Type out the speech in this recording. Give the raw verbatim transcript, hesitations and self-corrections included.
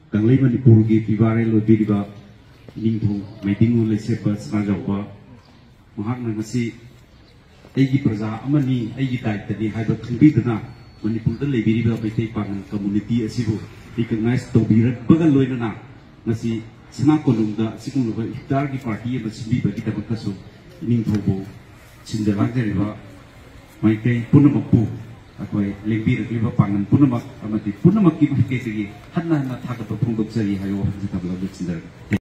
Kanglai Manipur की पिबारे लोबीरिबा Ningthou मैदिंगु लेसेबा सनाजौबा महाकना ngasi एगी प्रजा अमनी एगी दायित्वनि हाइबा खंबिदना मणिपुरदा लेबिरिबा बैतै पांगन कम्युनिटी असिबु रिकग्नाइज तौबिरबगा लोइनना ngasi सना कोलुंगदा सिकुंगबा इफ्तार की पार्टी एबा सिबिबगी तबकसु निंगथौबो सिंजलाजरिबा माइकै पुनमकपु अखोय लेबिरक्लिबा पांगन पुनमक अमति पुनमक की माइकैदगी हन्ना हन्ना थागत फोंदोकजरी हायो हजि तबला सिंजर